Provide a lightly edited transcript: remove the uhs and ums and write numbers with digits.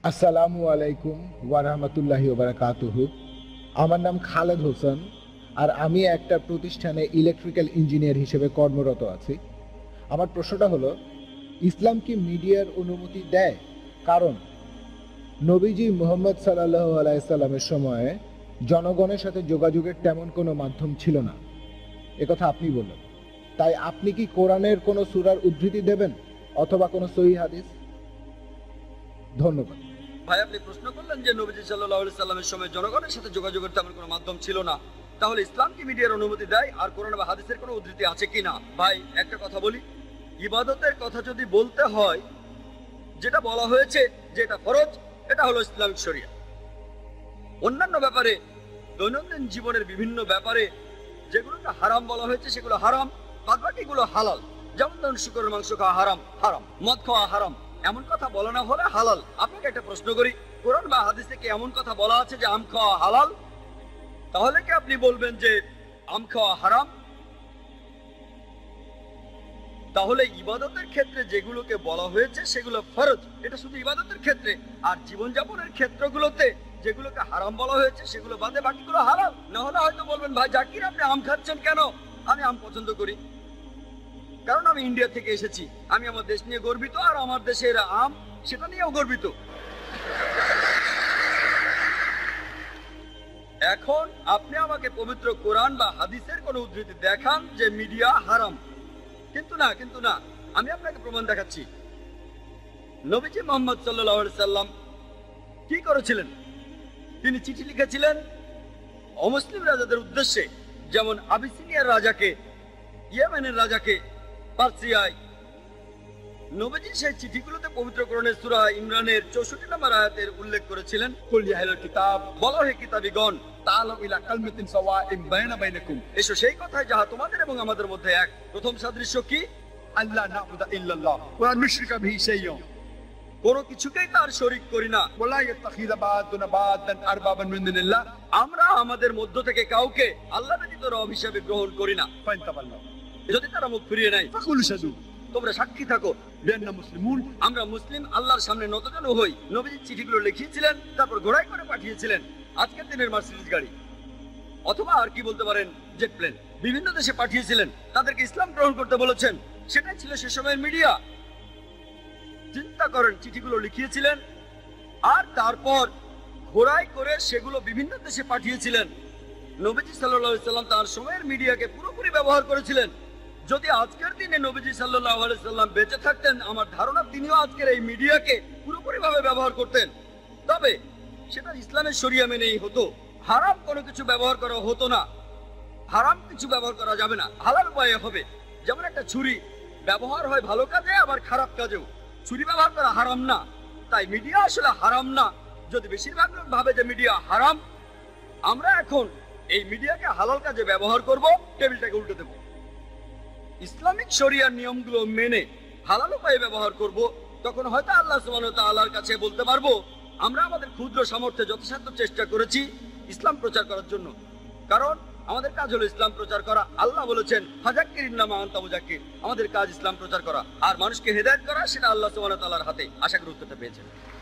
আসসালামু আলাইকুম ওয়া রাহমাতুল্লাহি ওয়া বারাকাতুহু। আমার নাম খালেদ হোসেন, আর আমি একটা প্রতিষ্ঠানে ইলেকট্রিক্যাল ইঞ্জিনিয়ার হিসেবে কর্মরত আছি। আমার প্রশ্নটা হলো, ইসলাম কি মিডিয়ার অনুমতি দেয়? কারণ নবীজি মুহাম্মদ সাল্লাল্লাহু আলাইহি সাল্লামের সময়ে জনগণের সাথে যোগাযোগের তেমন কোনো মাধ্যম ছিল না, একথা আপনি বললেন। তাই আপনি কি কোরআনের কোনো সূরার উদ্ধৃতি দেবেন অথবা কোনো সহিহ হাদিস? ধন্যবাদ। ভাই, আপনি প্রশ্ন করলেন যে নবীজি সাল্লাল্লাহু আলাইহি সাল্লামের সময় জনগণের সাথে যোগাযোগের তেমন কোনো মাধ্যম ছিল না, তাহলে ইসলাম কি মিডিয়ার অনুমতি দেয় আর কোরআন বা হাদিসের কোনো উদ্ধৃতি আছে কিনা? ভাই, একটা কথা বলি, ইবাদতের কথা যদি বলতে হয়, যেটা বলা হয়েছে যে এটা ফরজ, এটা হলো ইসলামিক শরিয়া। অন্যান্য ব্যাপারে, দৈনন্দিন জীবনের বিভিন্ন ব্যাপারে যেগুলোকে হারাম বলা হয়েছে সেগুলো হারাম, বাদবাকিগুলো হালাল। যেমন ধরুন, শুকরের মাংস খাওয়া হারাম, হারাম। মদ খাওয়া হারাম, এমন কথা বলা না হলে হালাল। আপনাকে একটা প্রশ্ন করি, কোরআন বা হাদিসে কি এমন কথা বলা আছে যে আম খাওয়া হালাল? তাহলে কি আপনি বলবেন যে আম খাওয়া হারাম? তাহলে ইবাদতের ক্ষেত্রে যেগুলোকে বলা হয়েছে সেগুলো ফরজ, এটা শুধু ইবাদতের ক্ষেত্রে। আর জীবনযাপনের ক্ষেত্রগুলোতে যেগুলোকে হারাম বলা হয়েছে সেগুলো বাদে বাকিগুলো হালাল। না হলে হয়তো বলবেন, ভাই জাকির, আপনি আম খাচ্ছেন কেন? আমি আম পছন্দ করি, কারণ আমি ইন্ডিয়া থেকে এসেছি, আমি আমার দেশ নিয়ে গর্বিত, আর আমার দেশের আম সেটা নিয়েও গর্বিত। এখন আপনি আমাকে পবিত্র কোরআন বা হাদিসের কোন উদ্ধৃতি দেখান যে মিডিয়া হারাম। কিন্তু না, আমি আপনাকে প্রমাণ দেখাচ্ছি। নবীজি মুহাম্মদ সাল্লাল্লাহু আলাইহি সাল্লাম কি করেছিলেন? তিনি চিঠি লিখেছিলেন অমুসলিম রাজাদের উদ্দেশ্যে, যেমন আবিসিনিয়ার রাজাকে, ইয়েমেনের রাজাকে, পার্সিয়ায়। নবীজি সেই চিঠিগুলোতে পবিত্র কোরআনের সূরা ইমরানের 64 নম্বর আয়াতের উল্লেখ করেছিলেন, কুল ইয়া আহলাল কিতাব, বলো হে কিতাবীগণ, তাআলু ইলা কালমাতিন সাওয়াইন বাইনা বাইনাকুম, এসো সেই কথায় যাহা তোমাদের এবং আমাদের মধ্যে এক। প্রথম সাদৃশ্য কি? আল্লাহ না'বুদা ইল্লাল্লাহ ওয়া লা নুশরিকা বিহি শাইয়্যান, কোনো কিছুকেই তার শরীক করি না। ওয়ালা ইয়াত্তাখিযা বা'দুনা বা'দান আরবাবান মিন দুনিল্লাহ, আমরা আমাদের মধ্য থেকে কাউকে আল্লাহ ব্যতীত রব হিসেবে গ্রহণ করি না। ফাইনতাবাল্লাহ, যদি তারা মুখ ফিরিয়ে নেয়, ফাকুল শাদু, তোমরা সাক্ষী থাকো, বিআন্না মুসলিমুন, আমরা মুসলিম, আল্লাহর সামনে নতজানু হই। নবীজি চিঠিগুলো লিখিয়েছিলেন, তারপর ঘোড়ায় করে পাঠিয়েছিলেন, আজকের দিনের মার্সিডিজ গাড়ি, অথবা আর কি বলতে পারেন, জেট প্লেন। বিভিন্ন দেশে পাঠিয়েছিলেন, তাদেরকে ইসলাম গ্রহণ করতে বলেছেন। সেটাই ছিল সে সময়ের মিডিয়া। চিন্তা করেন, চিঠিগুলো লিখিয়েছিলেন, আর তারপর ঘোড়ায় করে সেগুলো বিভিন্ন দেশে পাঠিয়েছিলেন। নবীজি সাল্লাল্লাহু আলাইহি সাল্লাম তার সময়ের মিডিয়াকে পুরোপুরি ব্যবহার করেছিলেন। যদি আজকের দিনে নবীজি সাল্লাল্লাহু আলাইহি সাল্লাম বেঁচে থাকতেন, আমার ধারণা তিনিও আজকের এই মিডিয়াকে পুরোপুরিভাবে ব্যবহার করতেন। তবে সেটা ইসলামের শরিয়া মেনেই হতো, হারাম কোনো কিছু ব্যবহার করা হতো না। হারাম কিছু ব্যবহার করা যাবে না, হালাল উপায়ে হবে। যেমন একটা ছুরি ব্যবহার হয় ভালো কাজে, আবার খারাপ কাজেও। ছুরি ব্যবহার করা হারাম না, তাই মিডিয়া আসলে হারাম না। যদি বেশিরভাগ লোক ভাবে যে মিডিয়া হারাম, আমরা এখন এই মিডিয়াকে হালাল কাজে ব্যবহার করব, টেবিলটাকে উল্টে দেব। ইসলামিক শরিয়ার নিয়মগুলো মেনে হালাল উপায়ে ব্যবহার করব, তখন হয়তো আল্লাহ সুবহানাহু ওয়া তাআলার কাছে বলতে পারবো, আমরা আমাদের ক্ষুদ্র সামর্থ্যে যথাসাধ্য চেষ্টা করেছি ইসলাম প্রচার করার জন্য। কারণ আমাদের কাজ হলো ইসলাম প্রচার করা। আল্লাহ বলেছেন, ফাযাক্কির ইন্নামা আনতা মুযাক্কির, আমাদের কাজ ইসলাম প্রচার করা, আর মানুষকে হেদায়েত করা, সেটা আল্লাহ সুবহানাহু ওয়া তাআলার হাতে। আশা করি উত্তরটা পেয়েছেন।